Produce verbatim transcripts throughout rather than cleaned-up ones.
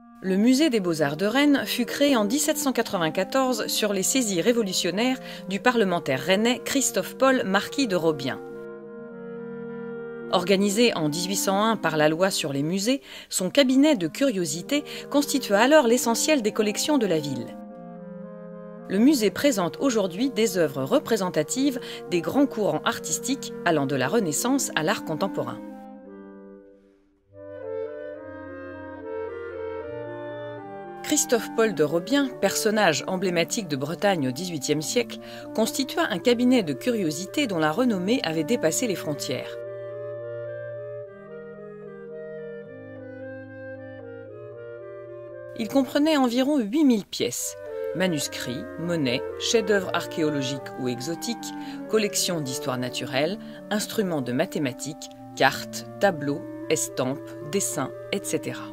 Le Musée des Beaux-Arts de Rennes fut créé en mille sept cent quatre-vingt-quatorze sur les saisies révolutionnaires du parlementaire rennais Christophe-Paul Marquis de Robien. Organisé en mille huit cent un par la loi sur les musées, son cabinet de curiosités constitua alors l'essentiel des collections de la ville. Le musée présente aujourd'hui des œuvres représentatives des grands courants artistiques allant de la Renaissance à l'art contemporain. Christophe-Paul de Robien, personnage emblématique de Bretagne au dix-huitième siècle, constitua un cabinet de curiosités dont la renommée avait dépassé les frontières. Il comprenait environ huit mille pièces, manuscrits, monnaies, chefs-d'œuvre archéologiques ou exotiques, collections d'histoire naturelle, instruments de mathématiques, cartes, tableaux, estampes, dessins, et cetera.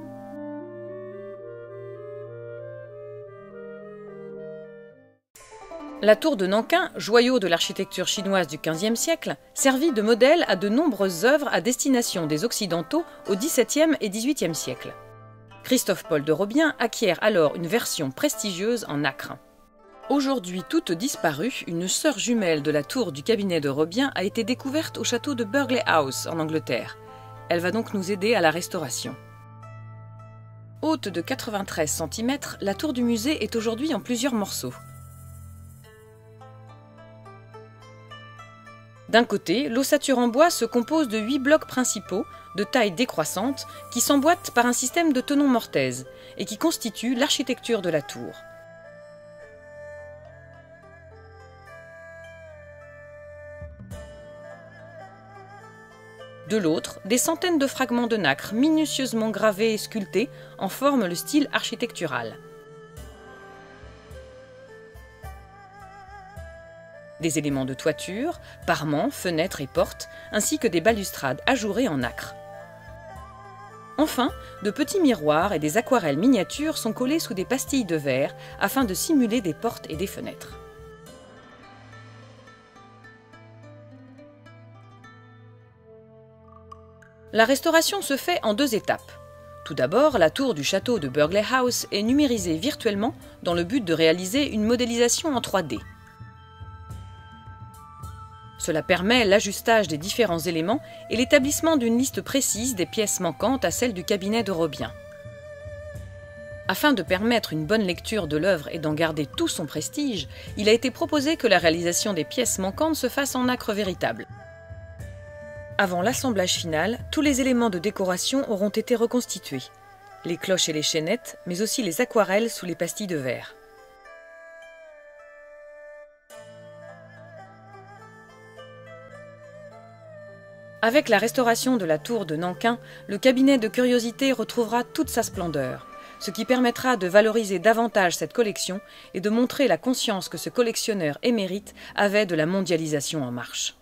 La tour de Nanjing, joyau de l'architecture chinoise du quinzième siècle, servit de modèle à de nombreuses œuvres à destination des Occidentaux au dix-septième et dix-huitième siècle. Christophe-Paul de Robien acquiert alors une version prestigieuse en nacre. Aujourd'hui toute disparue, une sœur jumelle de la tour du cabinet de Robien a été découverte au château de Burghley House en Angleterre. Elle va donc nous aider à la restauration. Haute de quatre-vingt-treize centimètres, la tour du musée est aujourd'hui en plusieurs morceaux. D'un côté, l'ossature en bois se compose de huit blocs principaux, de taille décroissante, qui s'emboîtent par un système de tenons mortaise et qui constituent l'architecture de la tour. De l'autre, des centaines de fragments de nacre minutieusement gravés et sculptés en forment le style architectural. Des éléments de toiture, parements, fenêtres et portes, ainsi que des balustrades ajourées en nacre. Enfin, de petits miroirs et des aquarelles miniatures sont collés sous des pastilles de verre afin de simuler des portes et des fenêtres. La restauration se fait en deux étapes. Tout d'abord, la tour du château de Burghley House est numérisée virtuellement dans le but de réaliser une modélisation en trois D. Cela permet l'ajustage des différents éléments et l'établissement d'une liste précise des pièces manquantes à celle du cabinet de Robien. Afin de permettre une bonne lecture de l'œuvre et d'en garder tout son prestige, il a été proposé que la réalisation des pièces manquantes se fasse en nacre véritable. Avant l'assemblage final, tous les éléments de décoration auront été reconstitués. Les cloches et les chaînettes, mais aussi les aquarelles sous les pastilles de verre. Avec la restauration de la tour de Nanjing, le cabinet de curiosités retrouvera toute sa splendeur, ce qui permettra de valoriser davantage cette collection et de montrer la conscience que ce collectionneur émérite avait de la mondialisation en marche.